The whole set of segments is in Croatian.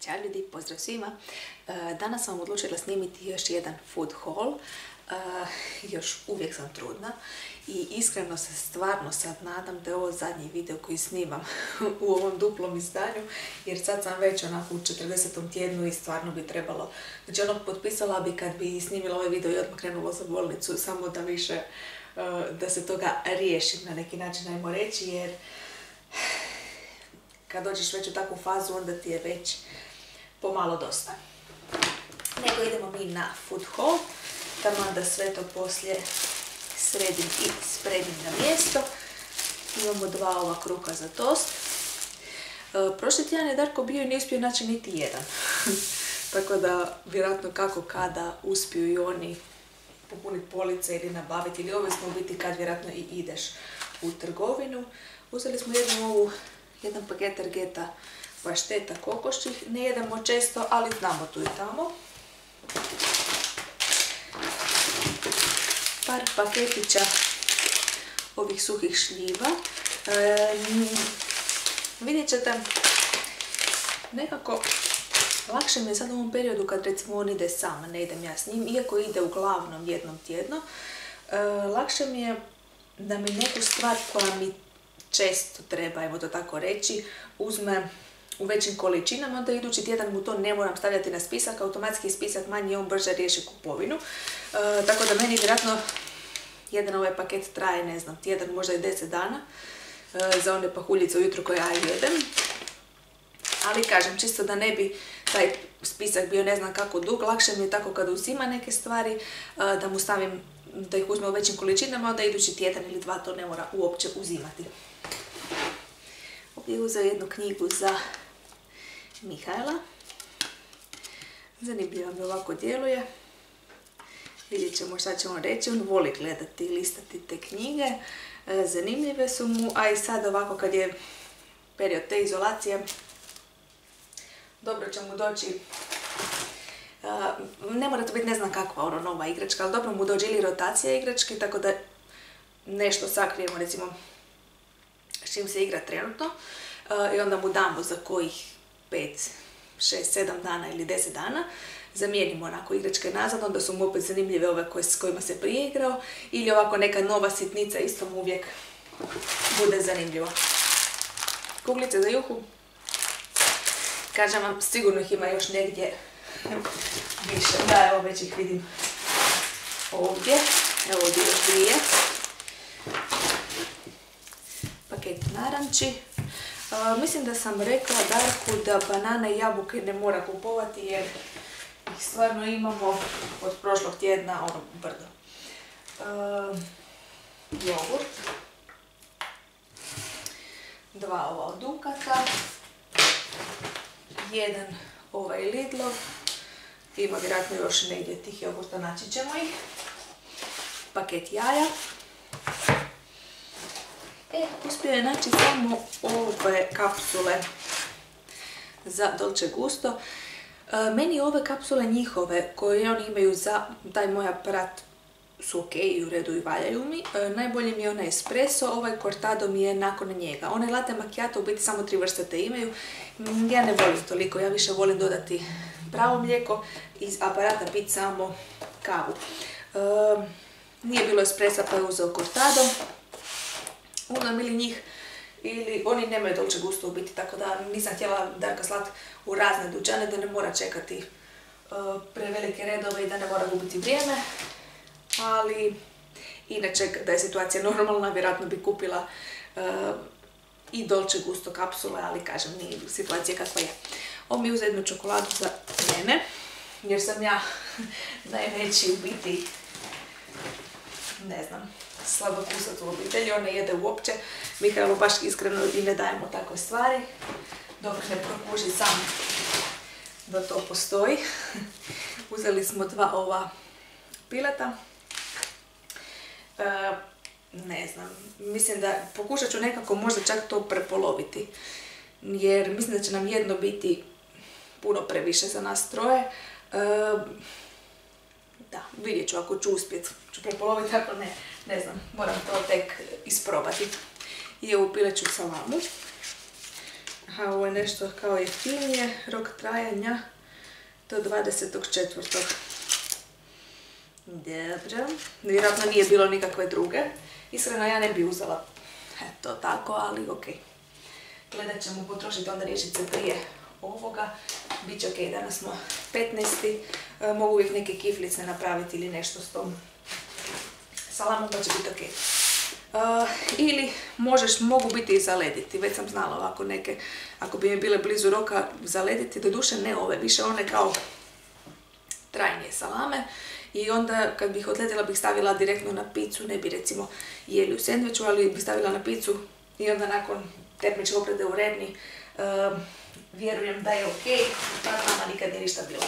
Ćao ljudi, pozdrav svima. Danas sam odlučila snimiti još jedan food haul. Još uvijek sam trudna i iskreno se stvarno sad nadam da je ovo zadnji video koji snimam u ovom duplom izdanju, jer sad sam već onako u 40. tjednu i stvarno bi trebalo. Znači potpisala bi kad bi snimila ovaj video i odmah krenula za bolnicu, samo da više, da se toga riješim na neki način, ajmo reći, jer kad dođeš već u takvu fazu, onda ti je već pomalo dosta. Nego idemo mi na food haul, taman da sve to poslije sredim i spremim na mjesto. Imamo 2 ova kruha za tost. Prošli tjedan je Darko bio i nije uspio naći niti jedan. Tako da, vjerojatno kako kada uspiju i oni popuniti police ili nabaviti, ili ovisno biti kad vjerojatno i ideš u trgovinu. Uzeli smo jedan paket Targeta pašteta kokošćih. Ne jedemo često, ali znamo tu i tamo. Par paketića ovih suhih šljiva. Vidjet ćete, nekako lakše mi je sad u ovom periodu kad recimo on ide sam, ne idem ja s njim, iako ide uglavnom jednom tjedno. Lakše mi je da mi neku stvar koja mi često treba, ajmo to tako reći, uzme u većim količinama, da idući tjedan mu to ne moram stavljati na spisak, automatski spisak manji, on brže riješi kupovinu. Tako da meni vjerojatno jedan ovaj paket traje, ne znam, tjedan, možda i 10 dana za one pahuljice ujutro koje ja jedem. Ali kažem, čisto da ne bi taj spisak bio ne znam kako dug, lakše mi je tako kada uzima neke stvari, da mu stavim, da ih uzme u većim količinama, onda idući tjedan ili 2 to ne mora uopće uzimati. Ovdje je uzeo jednu knjigu za Mihajla. Zanimljivo mi ovako djeluje. Vidjet ćemo šta će on reći. On voli gledati i listati te knjige. Zanimljive su mu, a i sad ovako kad je period te izolacije, dobro će mu doći, ne mora to biti ne znam kakva nova igračka, ali dobro mu dođe ili rotacija igračke, tako da nešto sakrijemo, recimo s čim se igra trenutno, i onda mu damo za kojih 5, 6, 7 dana ili 10 dana, zamijenimo onako igračke nazad, onda su mu opet zanimljive ove s kojima se prije igrao, ili ovako neka nova sitnica, isto mu uvijek bude zanimljivo. Kuglice za juhu, kažem vam, sigurno ih ima još negdje više, da evo već ih vidim ovdje, evo ovdje još 2. Paket naranči. Mislim da sam rekla Darku da banane i jabuke ne mora kupovati jer ih stvarno imamo od prošlog tjedna brdo. Jogurt. 2 ova od Dukata. 1 ovaj Lidlov. Ima vjerojatno još negdje tih jogurta, naći ćemo ih. Paket jaja. Uspio je naći samo ove kapsule za Dolce Gusto. Meni ove kapsule njihove koje oni imaju za taj moj aparat su ok i u redu i valjaju mi. Najbolji mi je onaj espresso, ovaj cortado mi je nakon njega. Onaj latte macchiato u biti samo 3 vrste te imaju. Ja ne volim toliko, ja više volim dodati pravo mlijeko, iz aparata piti samo kavu. Nije bilo espressa pa je uzeo cortado. Uglavnom ili njih, ili oni nemaju Dolce Gusto u biti, tako da nisam htjela Darka slat u razne dućane, da ne mora čekati prevelike redove i da ne mora gubiti vrijeme. Ali inače da je situacija normalna, vjerojatno bi kupila i Dolce Gusto kapsule, ali kažem, nije situacija kakva je. Ovo mi je uzeo jednu čokoladu za mene, jer sam ja najveći u biti, ne znam, slabokusac u obitelji, on ne jede uopće. Mihajlu baš iskreno i ne dajemo takve stvari, dok ne prokuži sam da to postoji. Uzeli smo 2 ova pileta. Ne znam, mislim da pokušat ću nekako možda čak to prepoloviti, jer mislim da će nam jedno biti puno previše za nas troje. Da, vidjet ću ako ću uspjeti, ću prepoloviti, ako ne znam, moram to tek isprobati. I ovu pileću salamu. Aha, ovo je nešto kao jeftinije, rok trajanja do 20.4. Dobro, vjerojatno nije bilo nikakve druge. Iskreno ja ne bi uzela to tako, ali ok. Gledat ćemo potrošiti onda rječice prije ovoga. Biće ok, danas smo 15. Mogu uvijek neke kiflice napraviti ili nešto s tom salamom, pa će biti ok. Ili mogu biti i zalediti, već sam znala ovako neke, ako bi mi bile blizu roka zalediti, doduše ne ove, više one kao trajnije salame. I onda kad bih odletila bih stavila direktno na picu, ne bi recimo jeli u sendviču, ali bih stavila na picu i onda nakon termičke obrade u Revni vjerujem da je ok, pa nama nikad nije ništa bilo.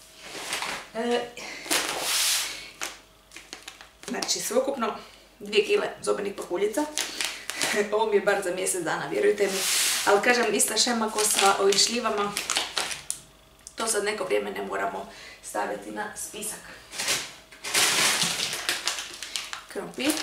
Znači sveukupno 2 kile zobenih pahuljica, ovo mi je bar za mjesec dana, vjerujte mi, ali kažem ista šema ko sa ovim šljivama, to sad neko vrijeme ne moramo staviti na spisak. Krompir.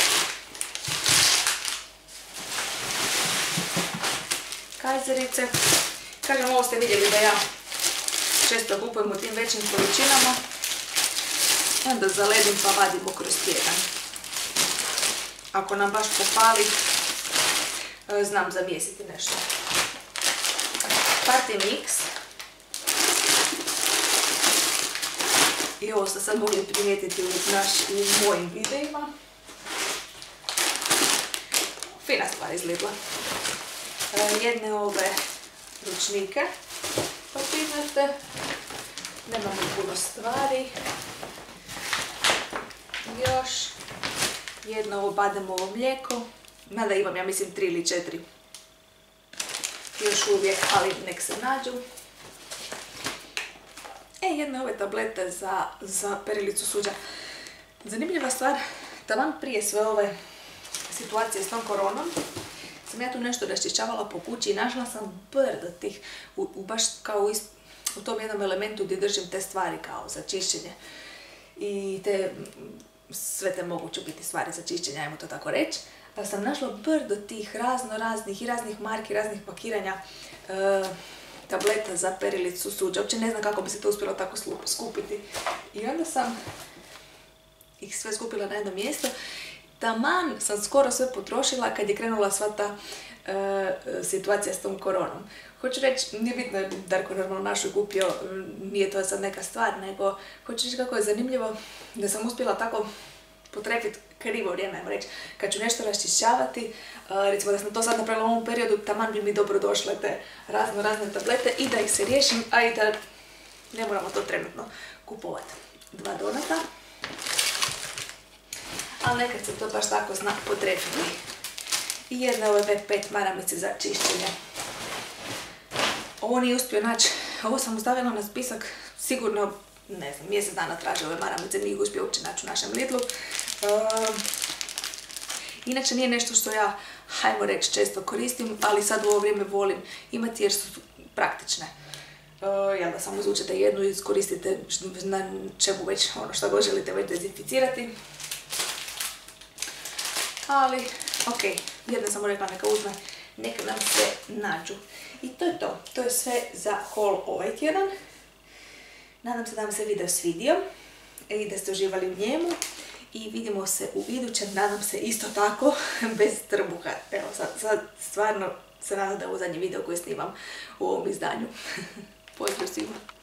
Kajzerice. Kažem, ovo ste vidjeli da ja često kupujem u tim većim količinama. Onda zaledim pa vadimo kroz tjedan. Ako nam baš popali, znam zamjesiti nešto. Party mix. I ovo ste sad mogli primijetiti u mojim videima. Fina stvar iz Lidla. Jedne ove ručnike papirnate. Nemamo puno stvari. Još jedno ovo bademovo mlijeko. Mada imam, ja mislim, 3 ili 4. Još uvijek, ali nek se nađu. Jedne ove tablete za perilicu suđa. Zanimljiva stvar, taman prije sve ove situacije s tom koronom, sam ja tu nešto raščišćavala po kući i našla sam brdo tih, baš kao u tom jednom elementu gdje držim te stvari kao za čišćenje. I sve te moguće biti stvari za čišćenje, ajmo to tako reći. Pa sam našla brdo tih raznih marki, raznih pakiranja tableta za perilicu suđa. Uopće ne znam kako bi se to uspjelo tako skupiti. I onda sam ih sve skupila na jedno mjesto. Taman sam skoro sve potrošila kad je krenula sva ta situacija s tom koronom. Hoću reći, nije bitno je Darko normalno našu kupio, nije to sad neka stvar, nego hoću reći kako je zanimljivo da sam uspjela tako potrefiti krivo vrijeme, ajmo reći. Kad ću nešto raščišćavati, recimo da sam to sad napravila u ovom periodu, taman bi mi dobro došle te razne tablete i da ih se riješim, a i da ne moramo to trenutno kupovati. 2 donata. Ali nekad se to baš tako zna potrefiti. I jedne ove V5 maramice za čišćenje. Ovo nije uspio naći, ovo sam ustavila na spisak, sigurno, ne znam, mjesec dana traže ove maramice, nije uspio uopće naći u našem Lidlu. Inače nije nešto što ja, hajmo reći, često koristim, ali sad u ovo vrijeme volim imati jer su praktične. Jel da samo izvučete jednu i iskoristite na čemu već, ono što god želite već dezinficirati. Ali, ok, jedna sam mu rekla neka uzme, neka nam se nađu. I to je to. To je sve za haul ovaj tjedan. Nadam se da vam se video svidio i da ste uživali u njemu. I vidimo se u idućem, nadam se isto tako, bez trbuha. Evo sad stvarno se nadam da je ovo zadnji video koji snimam u ovom izdanju. Pozdrav svima!